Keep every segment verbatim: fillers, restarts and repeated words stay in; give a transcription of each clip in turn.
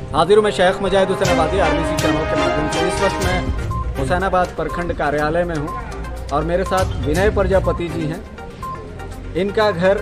हाजिर मैं Sheikh Mujahid Husainabadi RBC channel के माध्यम से। इस वक्त मैं हुसैनाबाद प्रखंड कार्यालय में हूं और मेरे साथ विनय प्रजापति जी हैं। इनका घर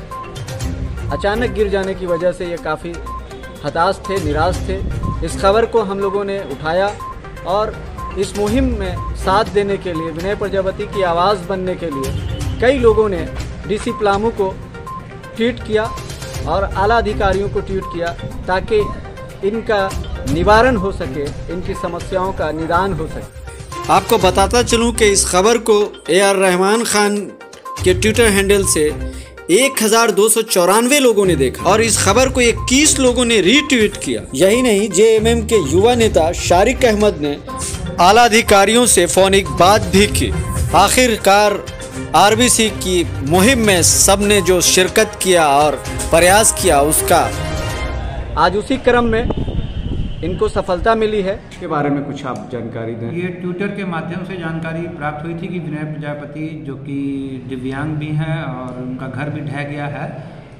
अचानक गिर जाने की वजह से ये काफ़ी हताश थे, निराश थे। इस खबर को हम लोगों ने उठाया और इस मुहिम में साथ देने के लिए, विनय प्रजापति की आवाज़ बनने के लिए कई लोगों ने डीसी पलामू को ट्वीट किया और आला अधिकारियों को ट्वीट किया ताकि इनका निवारण हो सके, इनकी समस्याओं का निदान हो सके। आपको बताता चलूं कि इस खबर को ए आर रहमान खान के ट्विटर हैंडल से एक हज़ार दो सौ चौरानवे लोगों ने देखा और इस खबर को इक्कीस लोगों ने रीट्वीट किया। यही नहीं, जे एम एम के युवा नेता शारिक अहमद ने आला अधिकारियों से फोनिक बात भी की। आखिरकार आरबीसी की मुहिम में सबने जो शिरकत किया और प्रयास किया, उसका आज उसी क्रम में इनको सफलता मिली है। इसके बारे में कुछ आप जानकारी दें। ये ट्विटर के माध्यम से जानकारी प्राप्त हुई थी कि विनय प्रजापति जो कि दिव्यांग भी हैं और उनका घर भी ढह गया है,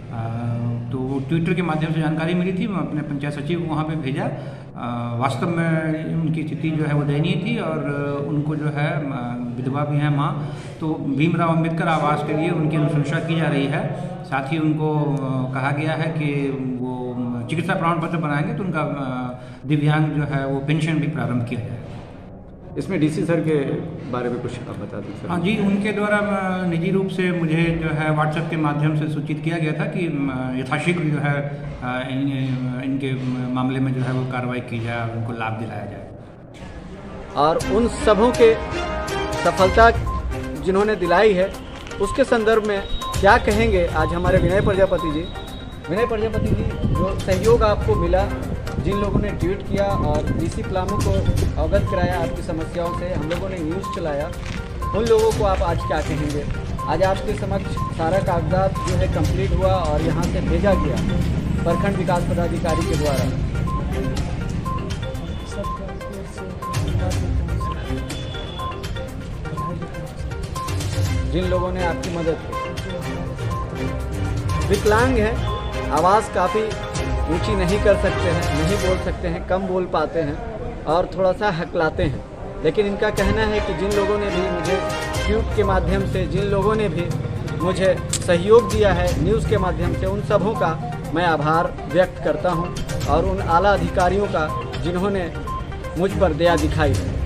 तो ट्विटर के माध्यम से जानकारी मिली थी। मैं अपने पंचायत सचिव को वहाँ पे भेजा। वास्तव में उनकी स्थिति जो है वो दयनीय थी और उनको जो है विधवा भी है माँ, तो भीमराव अंबेडकर आवास के लिए उनकी अनुशंसा की जा रही है। साथ ही उनको कहा गया है कि वो चिकित्सा प्रमाण पत्र बनाएंगे तो उनका दिव्यांग जो है वो पेंशन भी प्रारंभ किया जाएगा। इसमें डीसी सर के बारे में कुछ आप बता दें सर। हाँ जी, उनके द्वारा निजी रूप से मुझे जो है व्हाट्सएप के माध्यम से सूचित किया गया था कि यथाशीघ्र जो है इन, इनके मामले में जो है वो कार्रवाई की जाए और उनको लाभ दिलाया जाए। और उन सबों के सफलता जिन्होंने दिलाई है उसके संदर्भ में क्या कहेंगे आज हमारे विनय प्रजापति जी। विनय प्रजापति जी, जो सहयोग आपको मिला, जिन लोगों ने ट्वीट किया और डीसी पलामू को अवगत कराया आपकी समस्याओं से, हम लोगों ने न्यूज़ चलाया, उन लोगों को आप आज क्या कहेंगे? आज आपके समक्ष सारा कागजात जो है कंप्लीट हुआ और यहाँ से भेजा गया प्रखंड विकास पदाधिकारी के द्वारा। जिन लोगों ने आपकी मदद की, विकलांग है, आवाज़ काफ़ी ऊंची नहीं कर सकते हैं, नहीं बोल सकते हैं, कम बोल पाते हैं और थोड़ा सा हकलाते हैं, लेकिन इनका कहना है कि जिन लोगों ने भी मुझे ट्वीट के माध्यम से, जिन लोगों ने भी मुझे सहयोग दिया है न्यूज़ के माध्यम से, उन सबों का मैं आभार व्यक्त करता हूं और उन आला अधिकारियों का जिन्होंने मुझ पर दया दिखाई है।